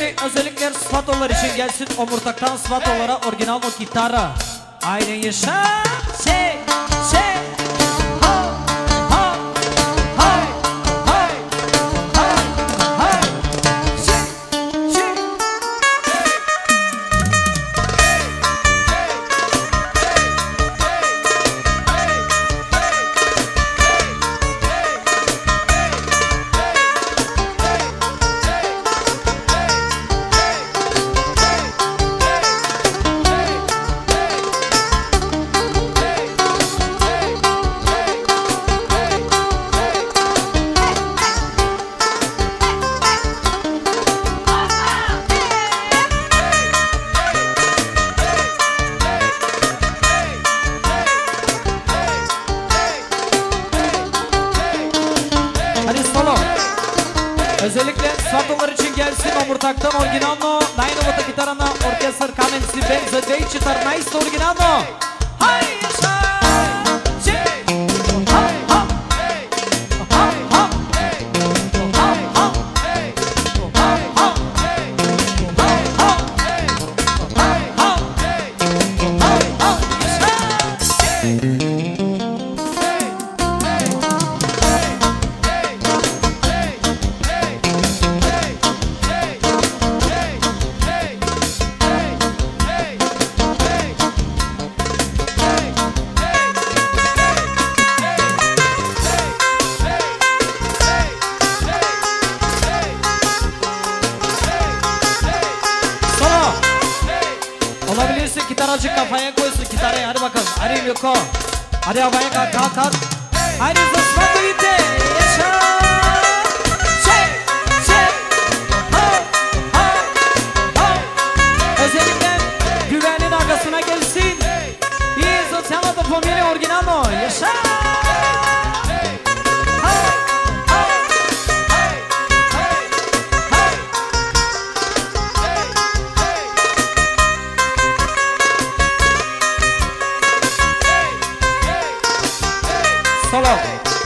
Şimdi özellikler spatolar için gelsin. Omurtaktan spatolara orijinal o KITARA. Aynen yaşa. Şey. Ha. Ha. Hay. Hay. Hay. Hay. Şey. Özellikle spatolar için gelsin omurtaktan orijinalno. Najnovata kitarana orkestr KAMENCI benze dejči tar najst orijinalno. Hay yaşa. Olabilirse kitaracı kafaya koysun kitarayı, hadi bakalım. Hadi Mecho. Hadi havaya kalk. Hadi zıspatı gitti. Yaşa. Ha. Özellikle güvenin arkasına gelsin. İyi sosyal familya orijinal. Yaşa. Solo.